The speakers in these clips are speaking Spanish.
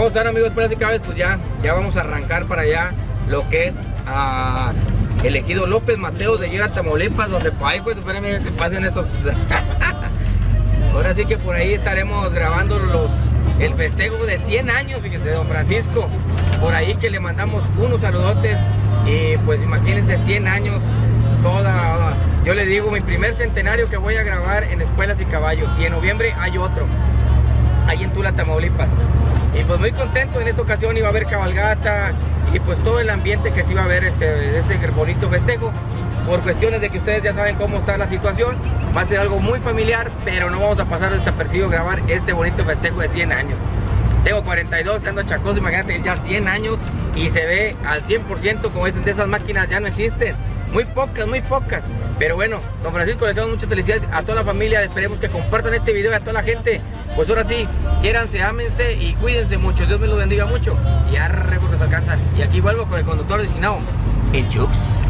¿Cómo están, amigos? Pues ya vamos a arrancar para allá lo que es el ejido López Mateos de Yera, Tamaulipas, donde pues espérenme que pasen estos. Ahora sí que por ahí estaremos grabando el festejo de 100 años, fíjense, de don Francisco. Por ahí que le mandamos unos saludotes y pues imagínense 100 años, yo le digo, mi primer centenario que voy a grabar en Espuelas y Caballos, y en noviembre hay otro, ahí en Tula, Tamaulipas. Y pues muy contento, en esta ocasión iba a haber cabalgata y pues todo el ambiente que se iba a ver ese bonito festejo. Por cuestiones de que ustedes ya saben cómo está la situación, va a ser algo muy familiar, pero no vamos a pasar desapercibido grabar este bonito festejo de 100 años. Tengo 42, ando chacoso, imagínate ya 100 años y se ve al 100%, como dicen, de esas máquinas ya no existen. Muy pocas. Pero bueno, don Francisco, les damos muchas felicidades a toda la familia. Esperemos que compartan este video y a toda la gente. Pues ahora sí, quiéranse, ámense y cuídense mucho. Dios me los bendiga mucho. Y arre porque nos alcanzan. Y aquí vuelvo con el conductor designado, el Chux.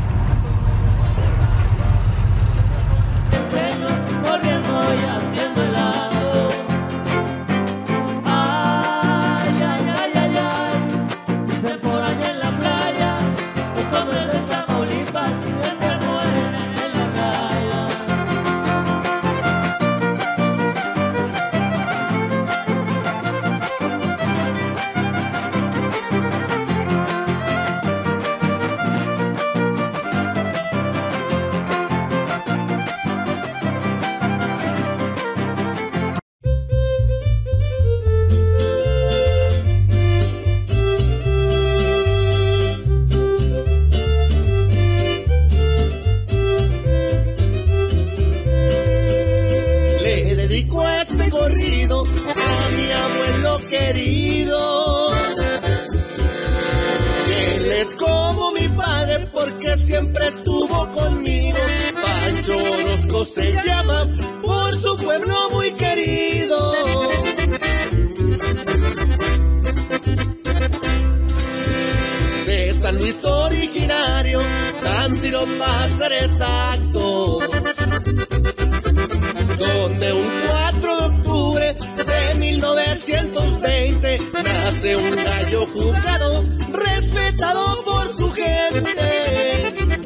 Este corrido a mi abuelo querido, él es como mi padre porque siempre estuvo conmigo. Pancho Orozco se llama por su pueblo muy querido. De San Luis originario, San Ciro para ser exacto, donde un 4 de octubre de 1920 nace un gallo juzgado, respetado por su gente.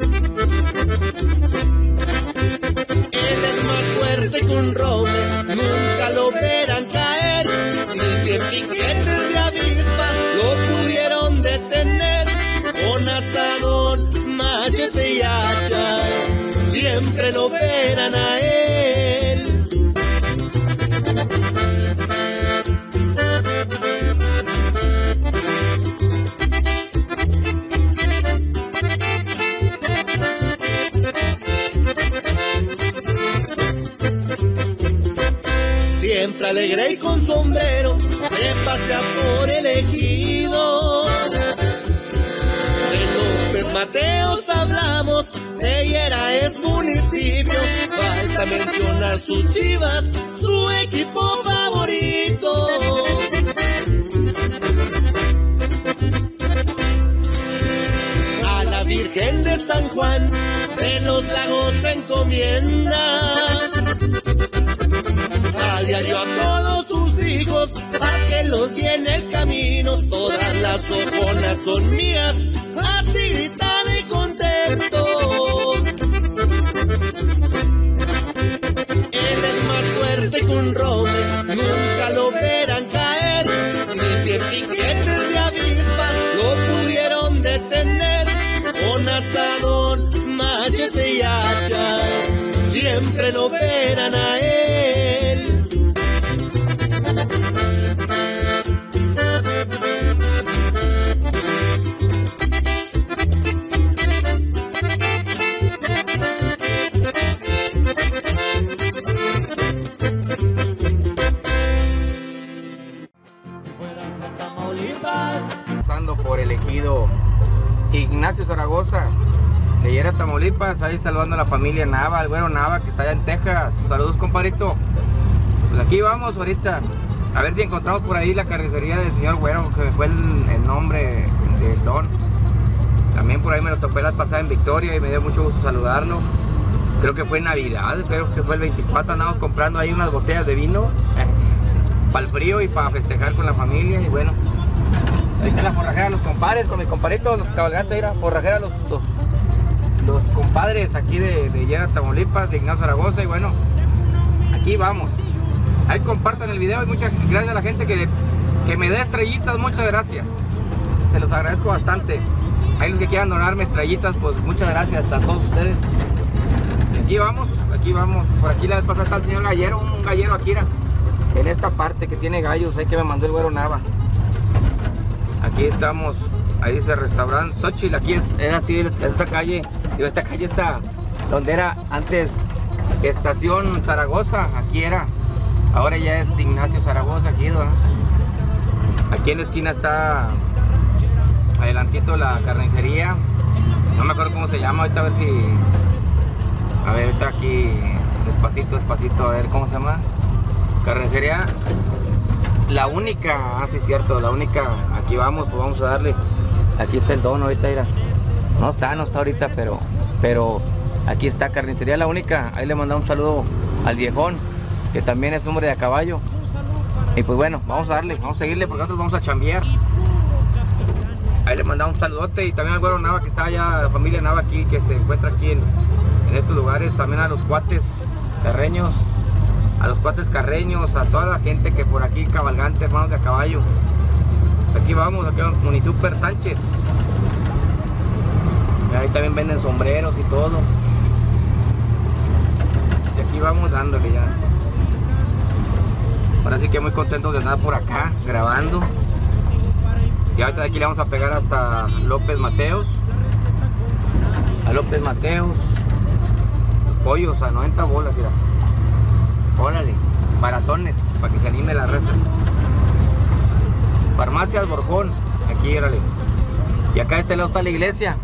Él es más fuerte que un roble, nunca lo verán caer, ni 100 piquetes de avispa lo pudieron detener. Con asadón, machete y hacha, siempre lo verán a él. Siempre alegre y con sombrero se pasea por el ejido. De López Mateos hablamos, de Yera es municipio. Falta mencionar sus Chivas, su equipo favorito. A la Virgen de San Juan de los Lagos se encomienda. A diario a todos sus hijos, para que los guíe en el camino. Todas las ojonas son mías, así grita de contento. Él es más fuerte que un roble, nunca lo verán caer, ni 100 piquetes de avispa lo pudieron detener. Con asadón, machete y hacha, siempre lo verán a él. Pasando por el ejido Ignacio Zaragoza de Yera, Tamaulipas, ahí saludando a la familia Nava, el güero Nava que está allá en Texas. Saludos, compadrito. Pues aquí vamos ahorita a ver si encontramos por ahí la carnicería del señor Güero, que fue el nombre del don. También por ahí me lo topé la pasada en Victoria y me dio mucho gusto saludarlo. Creo que fue en Navidad, creo que fue el 24, andamos comprando ahí unas botellas de vino para el frío y para festejar con la familia. Y bueno, Ahí está la forrajera, los compadres, con mis compadritos, los cabalgantes, mira, forrajera, los compadres aquí de Lleras, Tamaulipas, de Ignacio Zaragoza, y bueno, aquí vamos. Ahí compartan el video y muchas gracias a la gente que me dé estrellitas, muchas gracias. Se los agradezco bastante. Ahí los que quieran donarme estrellitas, pues muchas gracias a todos ustedes. Y aquí vamos, aquí vamos. Por aquí la vez pasada está el señor gallero, un gallero aquí en esta parte que tiene gallos, ahí que me mandó el güero Nava. Aquí estamos, ahí dice restaurante Xochitl, aquí era así esta calle está donde era antes Estación Zaragoza, aquí era, ahora ya es Ignacio Zaragoza, aquí, ¿no? Aquí en la esquina está adelantito la carnicería, no me acuerdo cómo se llama, ahorita a ver si, ahorita aquí, despacito, a ver cómo se llama, carnicería, la única, sí cierto, la única, aquí vamos, pues vamos a darle, aquí está el dono ahorita, mira, no está ahorita, pero aquí está carnicería la única, ahí le mandamos un saludo al viejón, que también es hombre de a caballo, y pues bueno, vamos a darle, vamos a seguirle porque nosotros vamos a chambear. Ahí le mandamos un saludote y también al güero Nava que está allá, la familia Nava aquí, que se encuentra aquí en estos lugares, también a los cuates carreños, a toda la gente que por aquí, cabalgante, hermanos de a caballo. Aquí vamos, aquí vamos, Munisuper Sánchez. Y ahí también venden sombreros y todo. Y aquí vamos dándole ya. Ahora sí que muy contentos de estar por acá, grabando. Y ahorita de aquí le vamos a pegar hasta López Mateos. A López Mateos. Pollos a 90 bolas, mira. Órale, baratones, para que se anime la raza. Farmacias Borjón, aquí, órale. Y acá de este lado está la iglesia.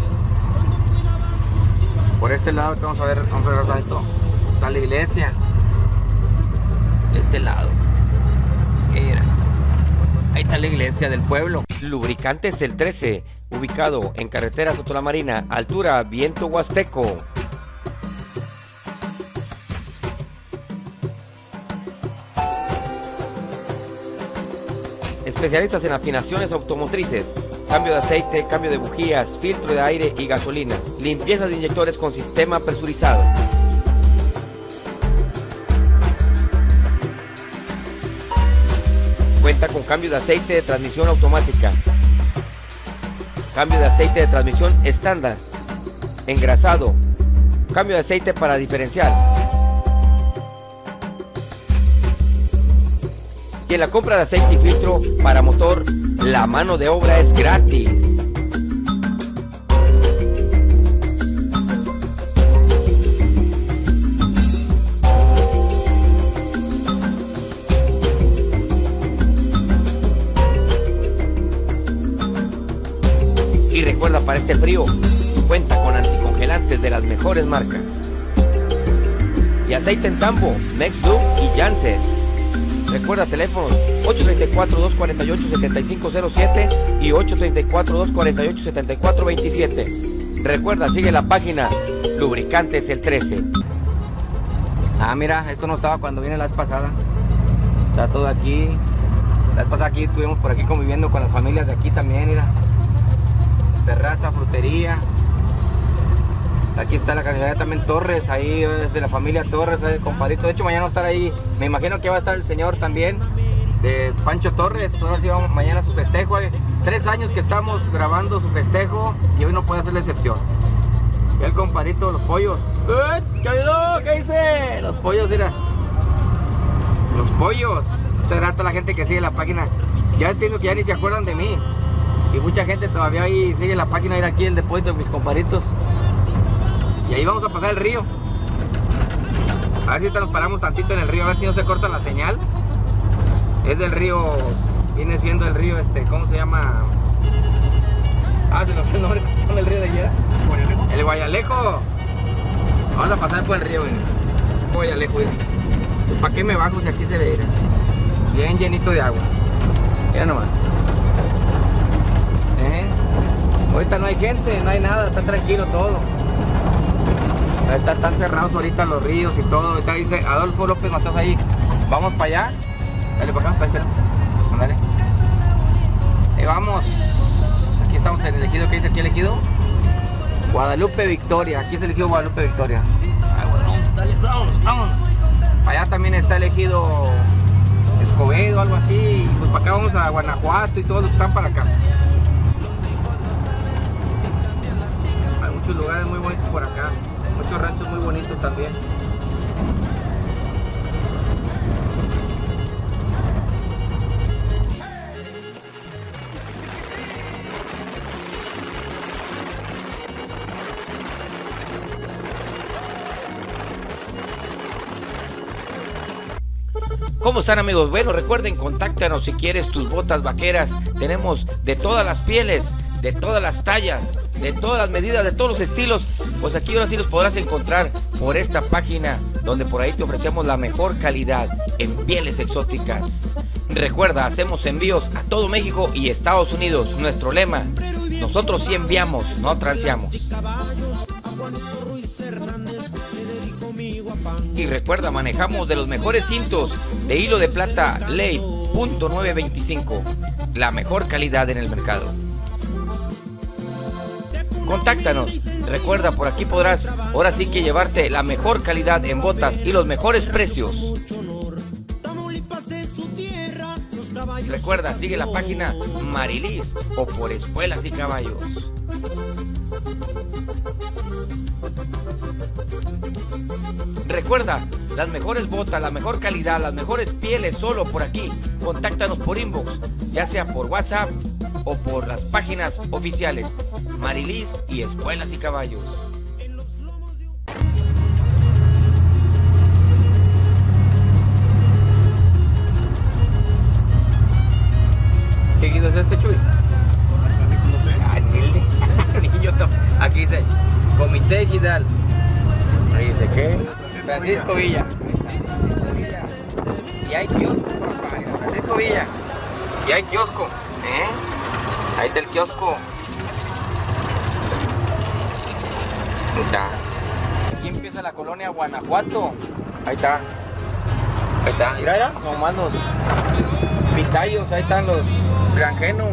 Por este lado, vamos a ver esto. Está la iglesia. De este lado. Era. Ahí está la iglesia del pueblo. Lubricantes El 13, ubicado en carretera Soto La Marina, altura Viento Huasteco. Especialistas en afinaciones automotrices, cambio de aceite, cambio de bujías, filtro de aire y gasolina, limpieza de inyectores con sistema presurizado. Cuenta con cambio de aceite de transmisión automática, cambio de aceite de transmisión estándar, engrasado, cambio de aceite para diferencial. Y en la compra de aceite y filtro para motor, la mano de obra es gratis. Y recuerda, para este frío, cuenta con anticongelantes de las mejores marcas. Y aceite en tambo, Mexduc y Janssen. Recuerda, teléfonos 834-248-7507 y 834-248-7427. Recuerda, sigue la página Lubricantes El 13. Ah, mira, esto no estaba cuando vine la vez pasada. Está todo aquí. La vez pasada aquí estuvimos por aquí conviviendo con las familias de aquí también, mira. Terraza, frutería. Aquí está la carnicería también Torres, ahí es de la familia Torres, el compadrito. De hecho, mañana va a estar ahí, me imagino que va a estar el señor también, de Pancho Torres. Ahora sí vamos mañana a su festejo. 3 años que estamos grabando su festejo y hoy no puede ser la excepción. Y el compadrito, los pollos. ¿Qué ayudó? ¿Qué hice? Los pollos, mira. Los pollos. Muchas gracias a la gente que sigue la página. Ya entiendo que ya ni se acuerdan de mí. Y mucha gente todavía ahí sigue la página, ir aquí el depósito de mis compadritos. Y ahí vamos a pasar el río. A ver si te nos paramos tantito en el río, a ver si no se corta la señal. Es del río, viene siendo el río ¿cómo se llama? Ah, se nos fue el nombre con el río de ayer. El Guayalejo. Vamos a pasar por el río, el Guayalejo. ¿Para qué me bajo si aquí se ve? Bien llenito de agua. Ya nomás. Ahorita no hay gente, no hay nada, está tranquilo todo. Están cerrados ahorita los ríos y todo. Ahorita dice Adolfo López Mateos ahí. Vamos para allá. Dale para acá, para allá. Dale. Ahí vamos. Aquí estamos en el ejido. ¿Qué dice aquí el ejido? Guadalupe Victoria. Aquí es el ejido Guadalupe Victoria. Ay, bueno, dale, vamos. Allá también está el ejido Escobedo, algo así. Y pues para acá vamos a Guanajuato y todos los que están para acá. Hay muchos lugares muy bonitos por acá. Muchos ranchos muy bonitos también. ¿Cómo están, amigos? Bueno, recuerden, contáctanos si quieres tus botas vaqueras. Tenemos de todas las pieles, de todas las tallas, de todas las medidas, de todos los estilos. Pues aquí ahora sí los podrás encontrar por esta página, donde por ahí te ofrecemos la mejor calidad en pieles exóticas. Recuerda, hacemos envíos a todo México y Estados Unidos. Nuestro lema: nosotros sí enviamos, no transeamos. Y recuerda, manejamos de los mejores cintos de hilo de plata Ley .925, la mejor calidad en el mercado. Contáctanos. Recuerda, por aquí podrás ahora sí que llevarte la mejor calidad en botas y los mejores precios. Recuerda, sigue la página Marilis o por Espuelas y Caballos. Recuerda, las mejores botas, la mejor calidad, las mejores pieles solo por aquí. Contáctanos por inbox, ya sea por WhatsApp o por las páginas oficiales Marilis y Espuelas y Caballos. ¿Qué guido es este, Chuy? Aquí dice Comité Ejidal. Ahí dice ¿qué? Francisco Villa. Y hay kiosco, papá. Francisco Villa. Y hay kiosco. Ahí está el kiosco. Ahí está. Aquí empieza la colonia Guanajuato. Ahí está. Ahí está. Mira, son más los pitayos. Ahí están los granjenos.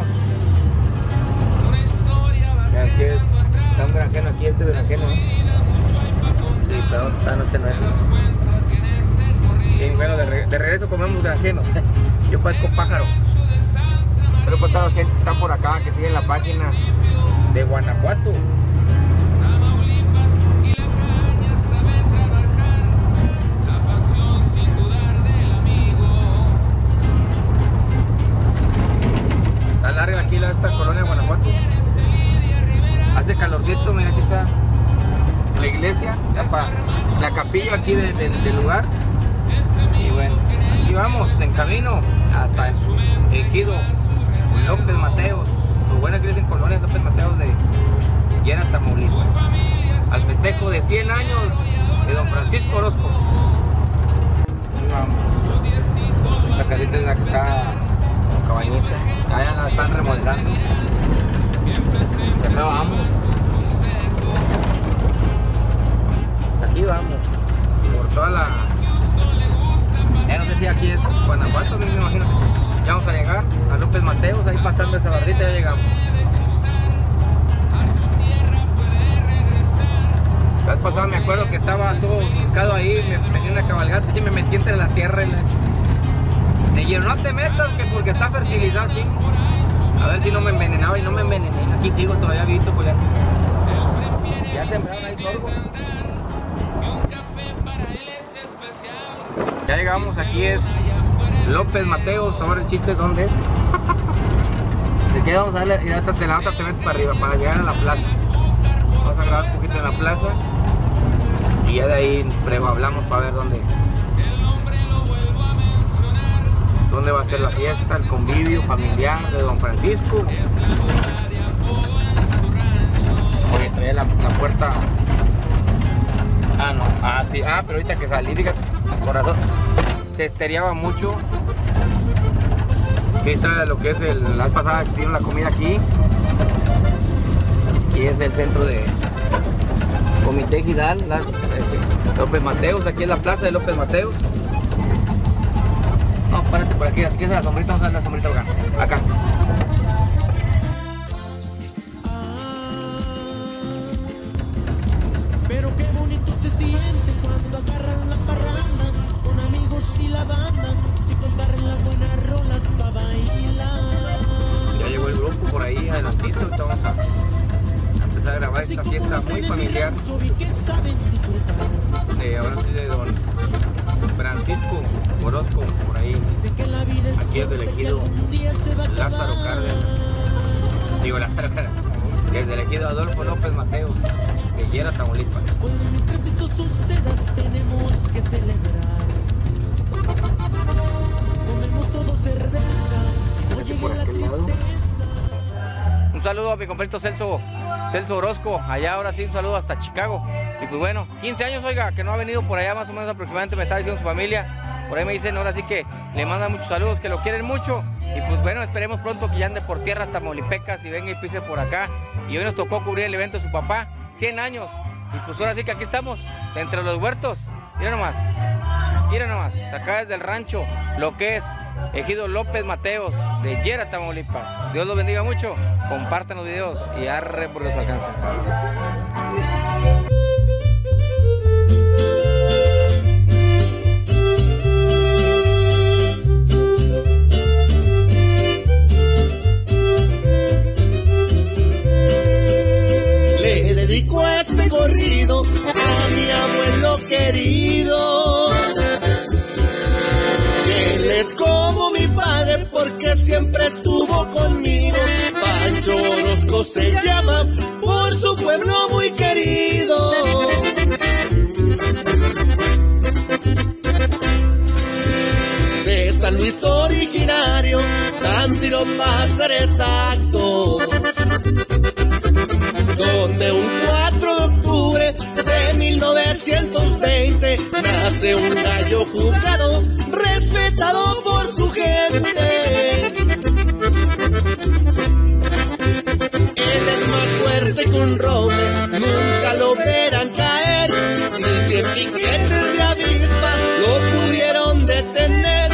Aquí está un granjeno. Aquí este de granjeno. Sí, está, no sé, no es. Y bueno, de regreso comemos granjenos. Yo parezco pájaro. Pero pues toda la gente está por acá, que sigue en la página de Guanajuato. Está larga aquí esta colonia de Guanajuato. Hace calorcito, mira, aquí está la iglesia, la capilla aquí del lugar. Y bueno, aquí vamos en camino hasta el ejido López Mateos. Lo bueno es que dicen colonias López Mateos de Lleras, Tamaulipas, al festejo de 100 años de don Francisco Orozco. Ahí vamos. La casita es la que está como cabañita. Allá la están remodelando. Y acá vamos. Aquí vamos, por toda la... Ya no sé si aquí es Guanajuato, me imagino. Ya vamos a llegar a López Mateos, ahí pasando esa barrita ya llegamos. La vez pasada me acuerdo que estaba todo buscado ahí, me metí una cabalgata y me metí entre la tierra y me dijeron, no te metas que porque está fertilizado aquí. A ver si no me envenenaba y no me envenené. Aquí sigo todavía visto, pues ya sembraron ahí todo. Ya llegamos, aquí es López Mateos. Ahora el chiste es dónde es. Si quieres vamos a darle, y hasta te la otra te metes para arriba para llegar a la plaza. Vamos a grabar un poquito en la plaza y ya de ahí hablamos para ver dónde va a ser la fiesta, el convivio familiar de don Francisco. Oye, todavía la puerta. Ah, no, sí, pero ahorita que salí, fíjate, corazón, se esteriaba mucho. Aquí está lo que es la vez pasada que tiene la comida aquí. Y es el centro de Comité Ejidal, López Mateos, aquí es la plaza de López Mateos. No, párate por aquí es la sombrita, vamos a ver la sombrita acá. se siente cuando agarran la parranda con amigos y la banda, sin contar en las buenas rolas pa' bailar. Ya llegó el grupo por ahí adelantito, ahorita vamos a empezar a grabar esta fiesta muy familiar. Ahora sí de don Francisco Orozco, por ahí, aquí es del ejido Lázaro Cárdenas, digo Lázaro Cárdenas, desde el ejido Adolfo López Mateos, de Llera, Tamaulipas. Mientras esto suceda tenemos que celebrar. Comemos todo cerveza, no llegue la tristeza. Un saludo a mi compañero Celso Orozco, allá ahora sí un saludo hasta Chicago. Y pues bueno, 15 años, oiga, que no ha venido por allá más o menos aproximadamente, me está diciendo su familia. Por ahí me dicen ahora sí que le mandan muchos saludos, que lo quieren mucho. Y pues bueno, esperemos pronto que ya ande por tierras tamaulipecas y venga y pise por acá. Y hoy nos tocó cubrir el evento de su papá, 100 años. Y pues ahora sí que aquí estamos, entre los huertos. Mira nomás, acá desde el rancho, lo que es ejido López Mateos, de Llera, Tamaulipas. Dios los bendiga mucho, compartan los videos y arre por los alcances. Le dedico este corrido a mi abuelo querido. Él es como mi padre porque siempre estuvo conmigo. Pancho Orozco se llama por su pueblo muy querido. De San Luis originario, San Ciro para ser exacto, donde un 4 de octubre de 1920 nace un gallo juzgado, respetado por su gente. Él es más fuerte que un roble, nunca lo verán caer, ni 100 piquetes de avispa lo pudieron detener.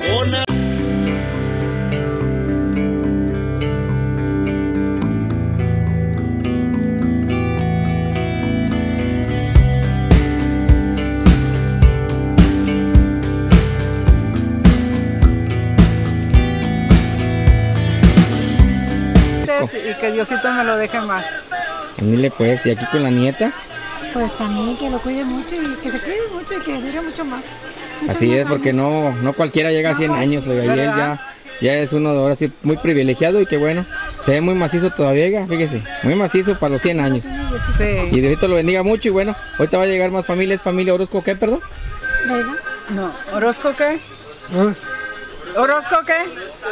Y que Diosito me lo deje más. Dile pues, y aquí con la nieta. Pues también que lo cuide mucho y que se cuide mucho y que dure mucho más. Así es, porque no cualquiera llega a 100 años, oiga, y él ya es uno de ahora sí muy privilegiado y que bueno, se ve muy macizo todavía, oiga, fíjese, muy macizo para los 100 años. Sí. Y Diosito lo bendiga mucho y bueno, ahorita va a llegar más familia, ¿es familia Orozco qué, perdón? ¿Verdad? No, ¿Orozco qué? ¿Orozco qué?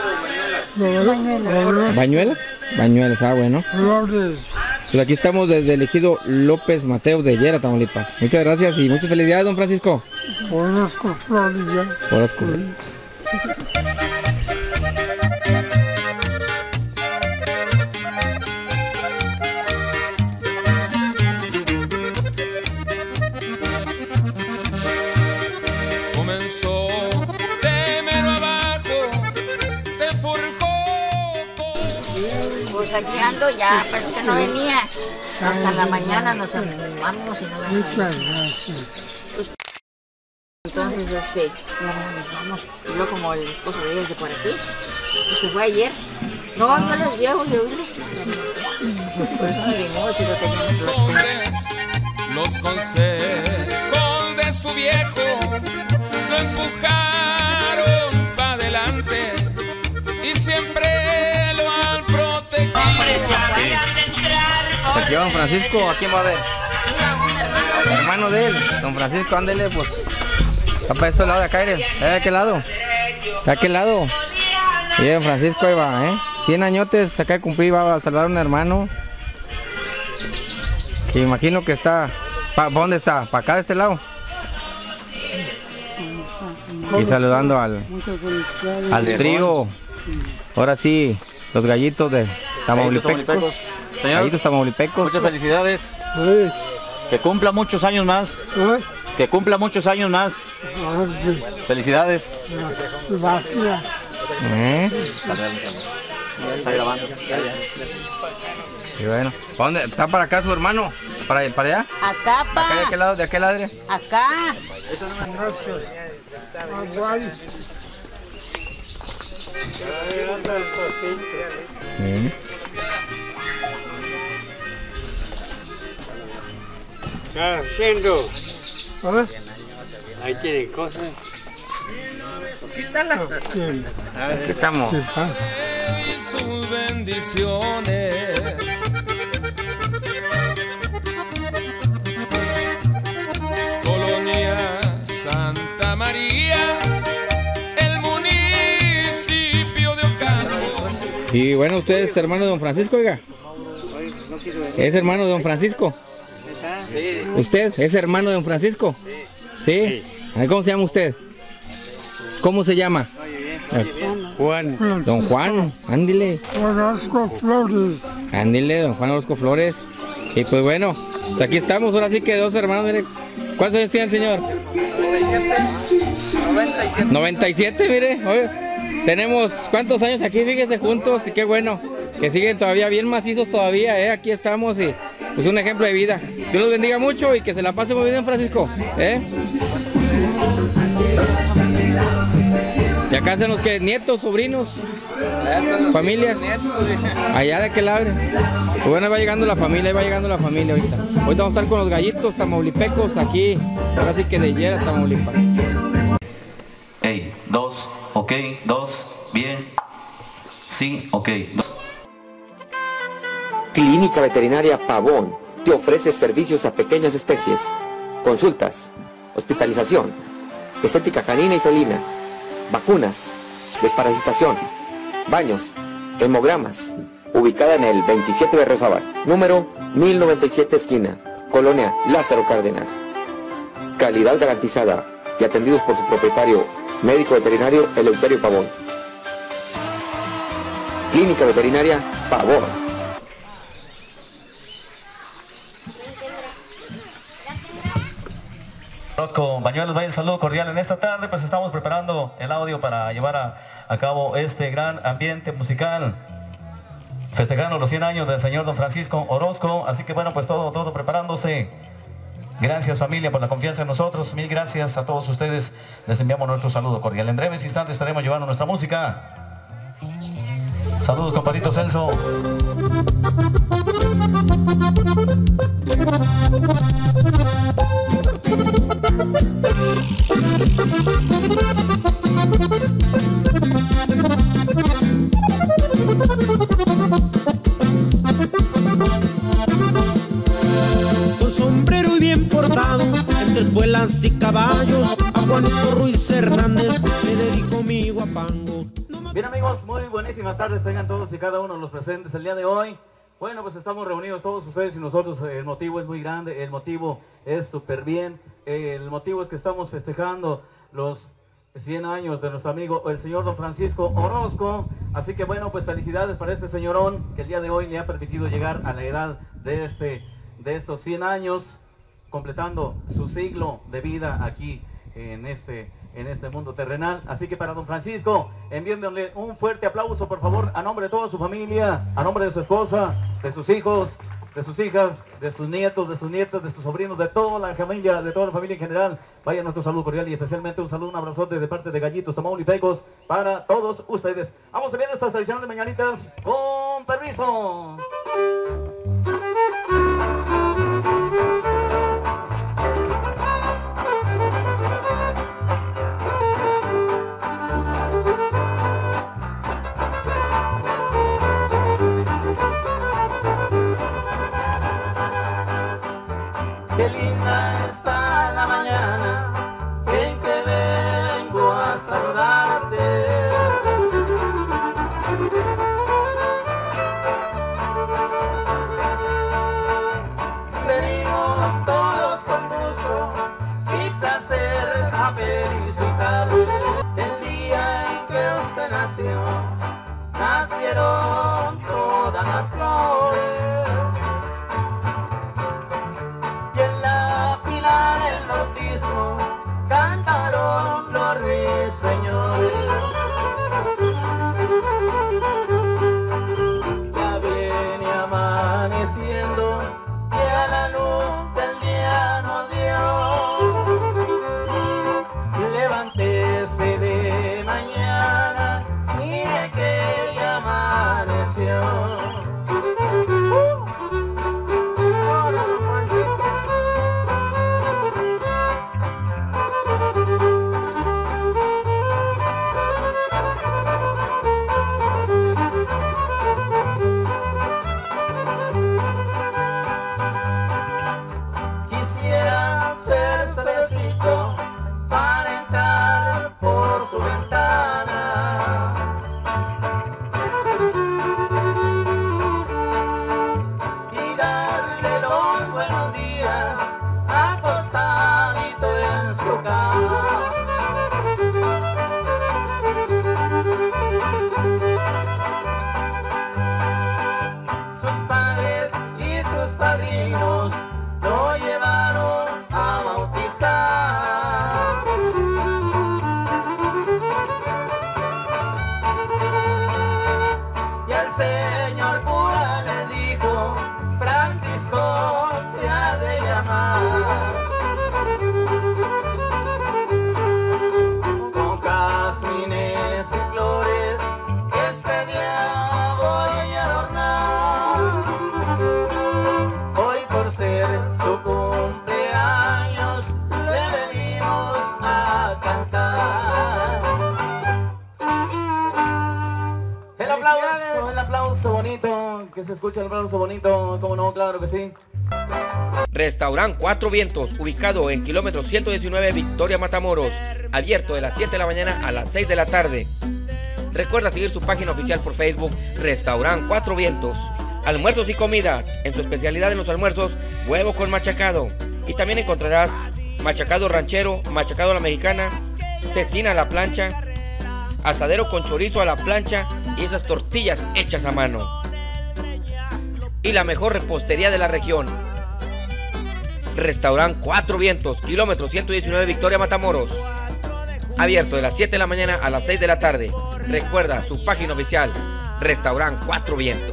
¿Bañuelas? Bañuelas, ah bueno. Pues aquí estamos desde el ejido López Mateos de Llera, Tamaulipas. Muchas gracias y muchas felicidades, don Francisco. Orozco, Florida. Orozco. Comenzó de mero abajo, se forjó. Pues aquí ando, ya parece que no venía. Hasta la mañana nos vamos y no vamos. Muchas gracias. Entonces, ya nos vamos. Y luego como el esposo de ella es de por aquí, pues se fue ayer. No, yo los llevo, yo pues no vinimos y lo teníamos. Los hombres, los consejos de su viejo lo empujaron para adelante y siempre lo han protegido. Aquí va don Francisco, ¿a quién va a ver? Hermano de él, don Francisco, ándele pues. Está para este lado de acá, ¿de aquel lado? ¿De aquel lado? Y don Francisco ahí va, 100 añotes acá de cumplir, va a saludar a un hermano. Que imagino que está, ¿para dónde está? ¿Para acá de este lado? Y saludando al trío. Ahora sí, los gallitos de Tamaulipecos. Gallitos Tamaulipecos. Muchas felicidades. Que cumpla muchos años más. Que cumpla muchos años más. Felicidades. Está grabando. Y bueno, ¿dónde está para acá su hermano? ¿Para allá? Acá, pa. ¿Acá de aquel lado? ¿De aquel lado? Acá. ¿Qué haciendo? Ahí tienen cosas. Quítala. Aquí estamos. Y sus bendiciones. Colonia Santa María, el municipio de Ocampo. Y bueno, usted es hermano de don Francisco, oiga. ¿Es hermano de don Francisco? Sí. ¿Usted es hermano de don Francisco? Sí. ¿Sí? ¿Cómo se llama usted? ¿Cómo se llama? Juan. Don Juan, ándile. Orozco Flores. Ándile, don Juan Orozco Flores. Y pues bueno, pues aquí estamos, ahora sí que dos hermanos, mire. ¿Cuántos años tiene el señor? 97, mire. Oye, tenemos cuántos años aquí, fíjese, juntos, y qué bueno. Que siguen todavía bien macizos todavía, aquí estamos y pues un ejemplo de vida. Dios los bendiga mucho y que se la pase muy bien, Francisco. Y acá hacen los que nietos, sobrinos, familias, allá de aquel lado. Pues bueno, va llegando la familia, ahorita. Ahorita vamos a estar con los gallitos tamaulipecos aquí, ahora sí que de Yera, Tamaulipas. Ey, 2, ok, 2, bien. Sí, ok, 2. Clínica Veterinaria Pavón te ofrece servicios a pequeñas especies, consultas, hospitalización, estética canina y felina, vacunas, desparasitación, baños, hemogramas. Ubicada en el 27 de Berriozábal, número 1097 esquina, Colonia Lázaro Cárdenas. Calidad garantizada y atendidos por su propietario, médico veterinario Eleuterio Pavón. Clínica Veterinaria Pavón. Orozco Bañuelos, vaya un saludo cordial. En esta tarde pues estamos preparando el audio para llevar a cabo este gran ambiente musical, festejando los 100 años del señor don Francisco Orozco. Así que bueno, pues todo preparándose. Gracias familia por la confianza en nosotros. Mil gracias a todos ustedes. Les enviamos nuestro saludo cordial. En breves instantes estaremos llevando nuestra música. Saludos, compadrito Celso. Con sombrero y bien portado, entre espuelas y caballos, a Juanito Ruiz Hernández le dedico mi guapango. Bien amigos, muy buenísimas tardes tengan todos y cada uno de los presentes el día de hoy. Bueno, pues estamos reunidos todos ustedes y nosotros. El motivo es muy grande, el motivo es súper bien. El motivo es que estamos festejando los 100 años de nuestro amigo el señor don Francisco Orozco. Así que bueno, pues felicidades para este señorón que el día de hoy le ha permitido llegar a la edad de estos 100 años, completando su siglo de vida aquí en este mundo terrenal. Así que para don Francisco, enviéndole un fuerte aplauso por favor, a nombre de toda su familia, a nombre de su esposa, de sus hijos, de sus hijas, de sus nietos, de sus nietas, de sus sobrinos, de toda la familia en general. Vaya nuestro saludo cordial y especialmente un saludo, un abrazote de parte de Gallitos Tamaulipecos para todos ustedes. Vamos a ver estas tradicionales mañanitas con permiso. Qué linda está la mañana en que vengo a saludarte. Venimos todos con gusto y placer a felicitarle. El día en que usted nació, nacieron todas las flores. Y en la pila del bautismo se escucha el aplauso bonito, cómo no, claro que sí. Restaurant Cuatro Vientos, ubicado en kilómetro 119 Victoria Matamoros, abierto de las 7 de la mañana a las 6 de la tarde. Recuerda seguir su página oficial por Facebook, Restaurant Cuatro Vientos. Almuerzos y comidas, en su especialidad en los almuerzos, huevo con machacado. Y también encontrarás machacado ranchero, machacado a la mexicana, cecina a la plancha, asadero con chorizo a la plancha y esas tortillas hechas a mano. Y la mejor repostería de la región. Restaurant Cuatro Vientos, kilómetro 119 Victoria Matamoros. Abierto de las 7 de la mañana a las 6 de la tarde. Recuerda su página oficial, Restaurant Cuatro Vientos.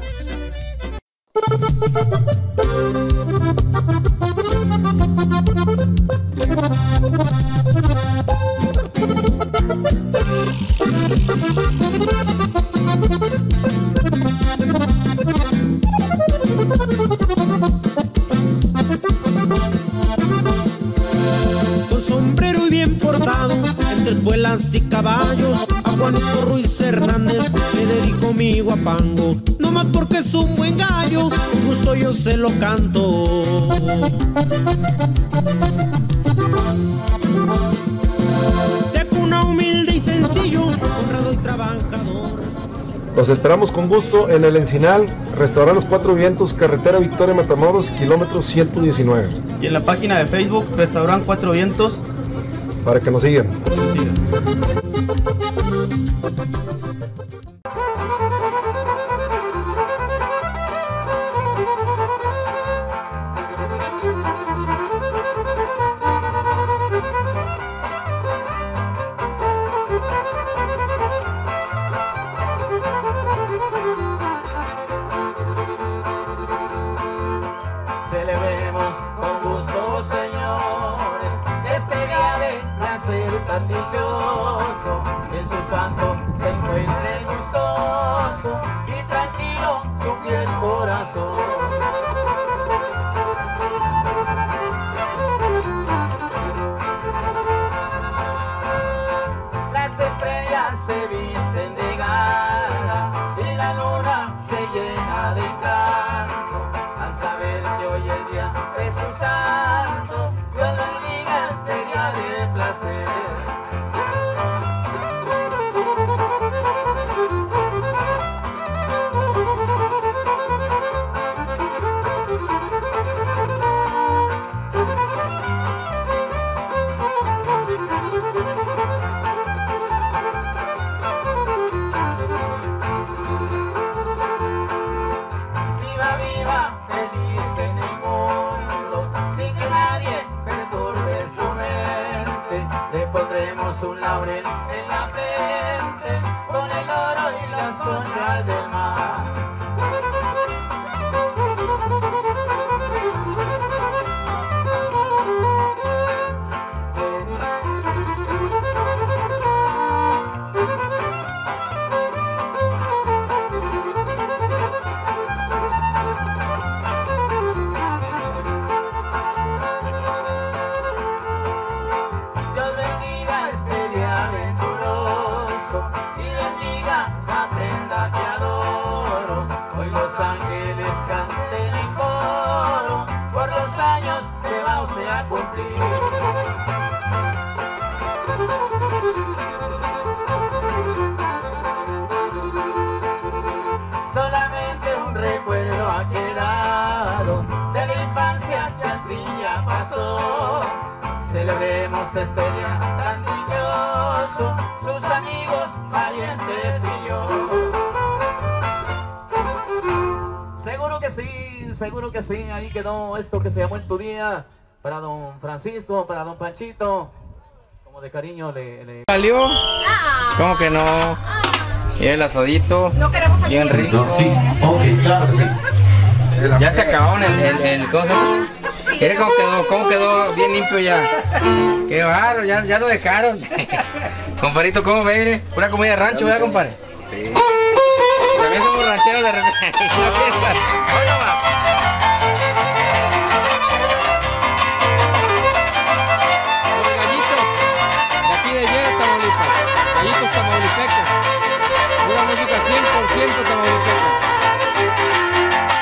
Con sombrero y bien portado, entre espuelas y caballos, a Juanito Ruiz Hernández le dedico mi guapango. No más porque es un buen gallo, con gusto yo se lo canto. De cuna humilde y sencillo, honrado y trabajador. Los esperamos con gusto en El Encinal, Restaurant Los Cuatro Vientos, carretera Victoria Matamoros, kilómetro 119. Y en la página de Facebook, Restaurant Cuatro Vientos. Para que nos sigan. Celebremos con gusto, señores, este día de nacer tan dichoso. En su santo se encuentre gustoso y tranquilo su fiel corazón. Las estrellas se visten de gala y la luna se llena de encanto al saber que hoy es día de su santo. Dios bendiga este día de placer. Viva, viva, feliz en el mundo, sin que nadie perturbe su mente. Le pondremos un laurel en la frente, con el oro y las conchas del mar. Dios bendiga este día venturoso y bendiga la prenda que adoro. Hoy los ángeles canten en coro por los años que va usted a cumplir. Solamente un recuerdo ha quedado de la infancia que al fin ya pasó. Celebremos este día tan dichoso, sus amigos, parientes y yo. Seguro que sí, ahí quedó esto que se llamó En Tu Día, para don Francisco, para don Panchito, como de cariño le... ¿Salió? ¿Cómo que no? Y el asadito, bien rico. Sí, ok, claro que sí. Ya se acabaron el ¿cómo se llama? Mire cómo quedó bien limpio ya. Qué bárbaro, ya lo dejaron. Comparito, ¿cómo ve? Pura comida de rancho, ¿verdad, compadre? Sí. También somos rancheros de repente. Bueno, va. Los gallitos de aquí de Yera, Tamaulipas. Gallitos tamaulipecos. Una música 100% tamaulipeca.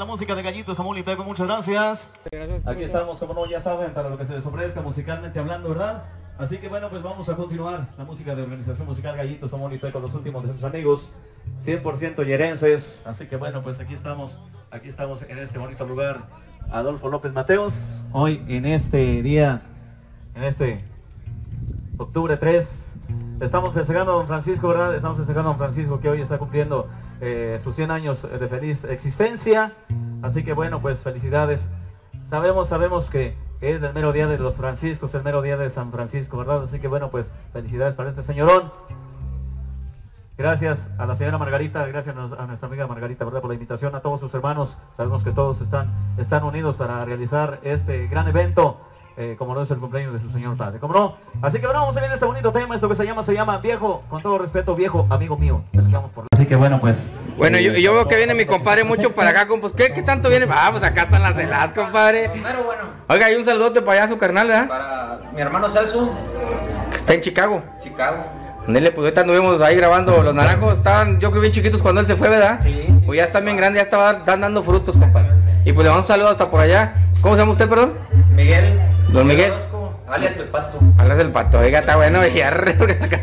la música de Gallito Tamaulipeco, muchas gracias. Aquí estamos, como no, ya saben, para lo que se les ofrezca musicalmente hablando, ¿verdad? Así que bueno, pues vamos a continuar la música de Organización Musical Gallito Tamaulipeco, los últimos de sus amigos, 100% yerenses. Así que bueno, pues aquí estamos en este bonito lugar, Adolfo López Mateos, hoy en este día, en este octubre 3, estamos festejando a don Francisco, ¿verdad? Estamos festejando a don Francisco, que hoy está cumpliendo sus 100 años de feliz existencia. Así que bueno, pues felicidades. Sabemos que es el mero día de los Franciscos, el mero día de San Francisco, ¿verdad? Así que bueno, pues felicidades para este señorón. Gracias a la señora Margarita, gracias a nuestra amiga Margarita, ¿verdad? Por la invitación, a todos sus hermanos. Sabemos que todos están unidos para realizar este gran evento, como no es el cumpleaños de su señor padre, ¿cómo no? Así que bueno, vamos a ver este bonito tema, esto que se llama Viejo, con todo respeto, viejo amigo mío. Así que bueno, pues... Bueno, yo veo que viene mi compadre mucho para acá, pues ¿qué tanto viene? Pues acá están las celas, compadre. Primero, bueno. Oiga, hay un saludote para allá a su carnal, ¿verdad? Para mi hermano Celso. Que está en Chicago. Chicago. Nele, pues ahorita anduvimos ahí grabando, los naranjos estaban, yo creo bien chiquitos cuando él se fue, ¿verdad? Sí. Pues ya están bien grandes, ya están dando frutos, compadre. Y pues le mando un saludo hasta por allá. ¿Cómo se llama usted, perdón? Miguel. Don Miguel. Alias el Pato. Alias el Pato, oiga, está bueno, y arre.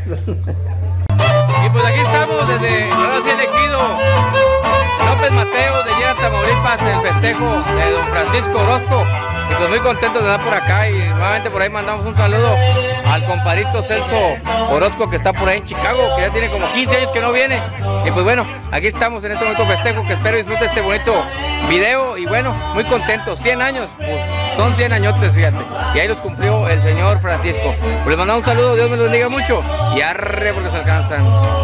Y pues aquí estamos desde, ahora sí elegido, López Mateos de Llera, Tamaulipas, en el festejo de don Francisco Orozco. Y pues muy contentos de estar por acá, y nuevamente por ahí mandamos un saludo al compadrito Celso Orozco, que está por ahí en Chicago, que ya tiene como 15 años que no viene. Y pues bueno, aquí estamos en este bonito festejo, que espero disfrute este bonito video. Y bueno, muy contentos, 100 años, pues son 100 añotes, fíjate. Y ahí los cumplió el señor Francisco. Pues les mandamos un saludo, Dios me los bendiga mucho, y arre porque se alcanzan.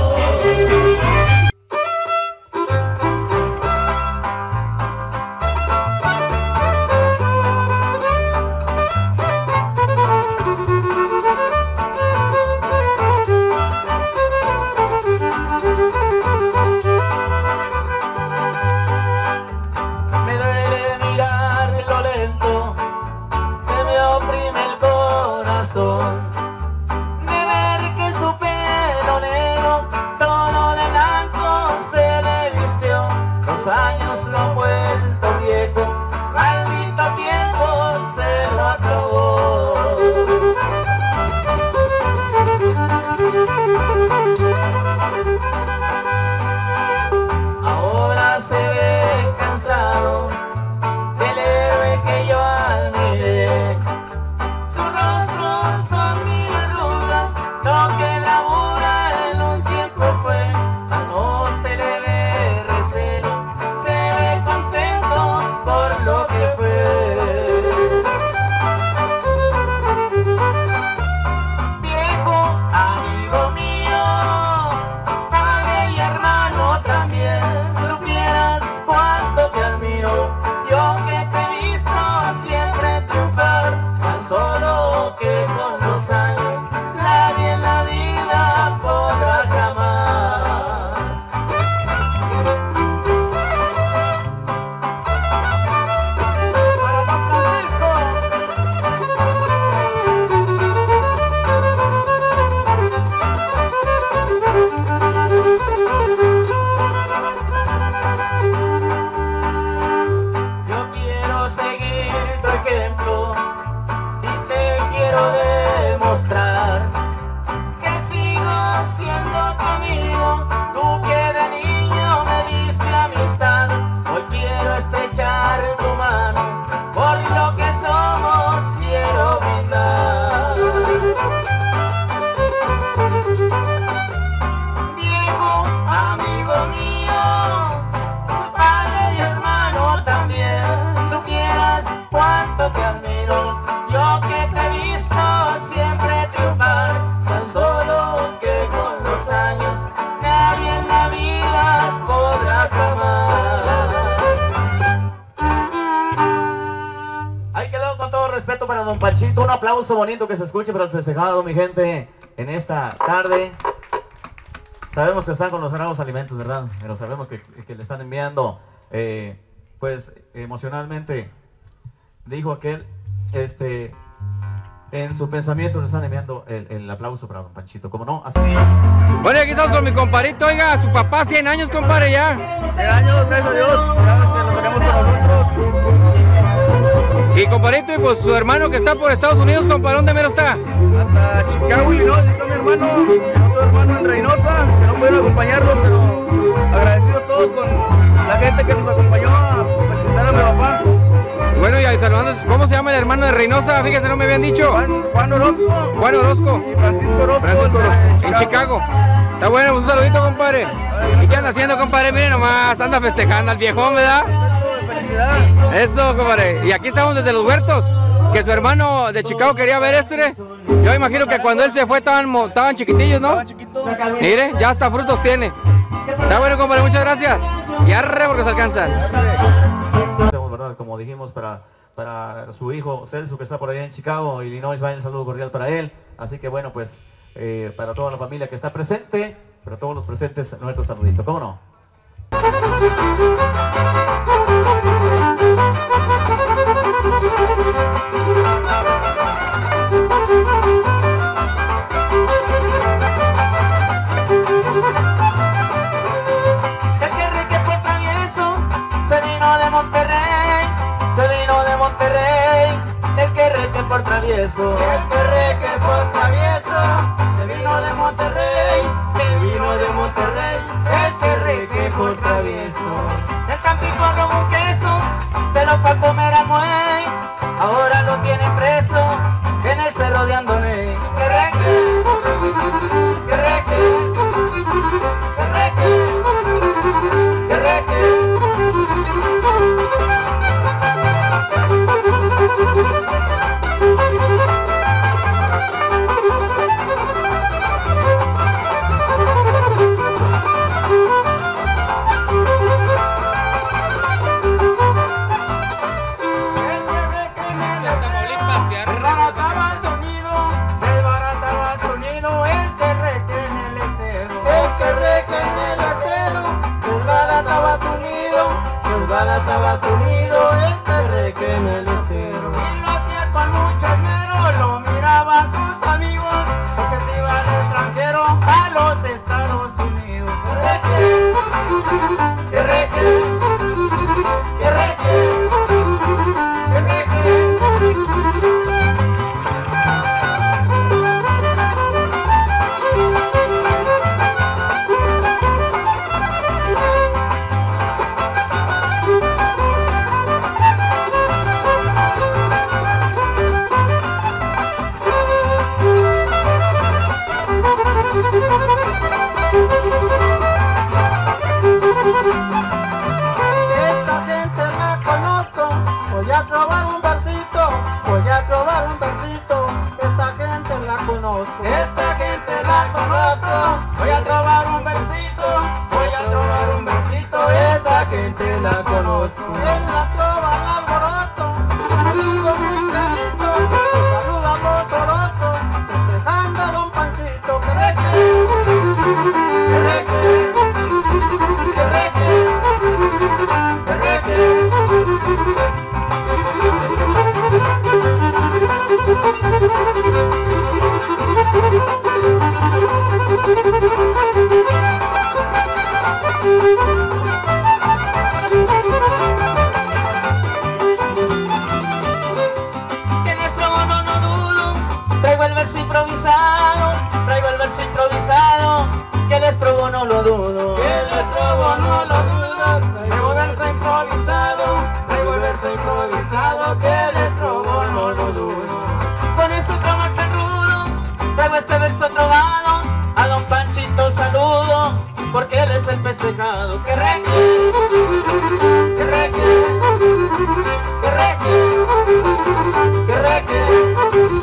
Un aplauso bonito que se escuche para el festejado, mi gente, en esta tarde. Sabemos que están con los sagrados alimentos, ¿verdad? Pero sabemos que le están enviando, pues, emocionalmente. Dijo aquel, en su pensamiento nos están enviando el aplauso para don Panchito, ¿cómo no? Así. Bueno, y aquí estamos con mi compadrito, oiga, su papá 100 años, compadre, ya. 100 años, gracias a Dios, ya que lo tenemos con nosotros. Y compadrito, y pues su hermano que está por Estados Unidos, compadre, ¿dónde mero está? Hasta Chicago, Illinois, está mi hermano, otro hermano en Reynosa, que no pudieron acompañarnos, pero agradecidos todos con la gente que nos acompañó a felicitar a mi papá. Bueno, y ahí saludando, ¿cómo se llama el hermano de Reynosa? Fíjese, no me habían dicho. Juan Orozco. Juan Orozco. Y Francisco Orozco. Francisco Orozco, en Chicago. Está bueno, un saludito, compadre. ¿Y qué anda haciendo, compadre? Miren nomás, anda festejando al viejón, ¿verdad? Eso, compadre. Y aquí estamos desde los huertos, que su hermano de Chicago quería ver este. Yo imagino que cuando él se fue estaban chiquitillos, ¿no? Mire, ya hasta frutos tiene. Está bueno, compadre, muchas gracias. Y arre porque se alcanzan. ¿Verdad? Como dijimos, para su hijo Celso, que está por allá en Chicago, Illinois, va un saludo cordial para él. Así que bueno, pues para toda la familia que está presente, para todos los presentes, nuestro saludito, ¿cómo no? El que reque por travieso, se vino de Monterrey, se vino de Monterrey, el que reque por travieso. El Tampico robó un queso, se lo fue a comer a Muey, ahora lo tiene preso en el cerro de Andoney. Que reque, que reque, que reque, que reque. Tabas unido, el terreque en el estero. Y lo cierto al muchachero lo miraban sus amigos, porque se iba al extranjero a los Estados Unidos. Que reque, que reque, que reque. Esta gente la conozco, voy a trobar un versito, voy a trobar un versito. Esta gente la conozco, esta gente la conozco, voy a trobar un versito, voy a trobar un versito. Esta gente la conozco. En la trova al alboroto, amigo muy clarito, saludamos Orozco, festejando a don Panchito. Que reque, que reque, que reque. Que nuestro bono no dudo, traigo el verso improvisado, traigo el verso improvisado, que el estrobo no lo dudo, que el estrobo no lo dudo, traigo el verso improvisado, traigo el verso improvisado, que el estrobo no lo dudo. Con este tramo tan rudo, traigo este verso trovado, a don Panchito saludo, porque él es el festejado. Que reque, que reque, que reque, que reque.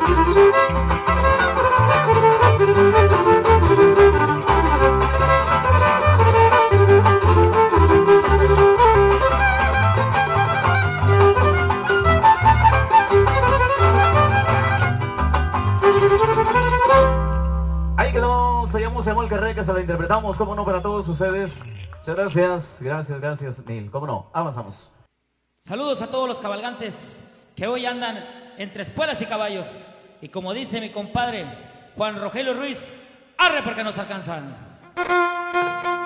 Ahí quedó, se llamó el Carré, que se la interpretamos, como no, para todos ustedes. Muchas gracias, Neil, cómo no, avanzamos. Saludos a todos los cabalgantes que hoy andan entre espuelas y caballos. Y como dice mi compadre Juan Rogelio Ruiz, arre porque nos alcanzan.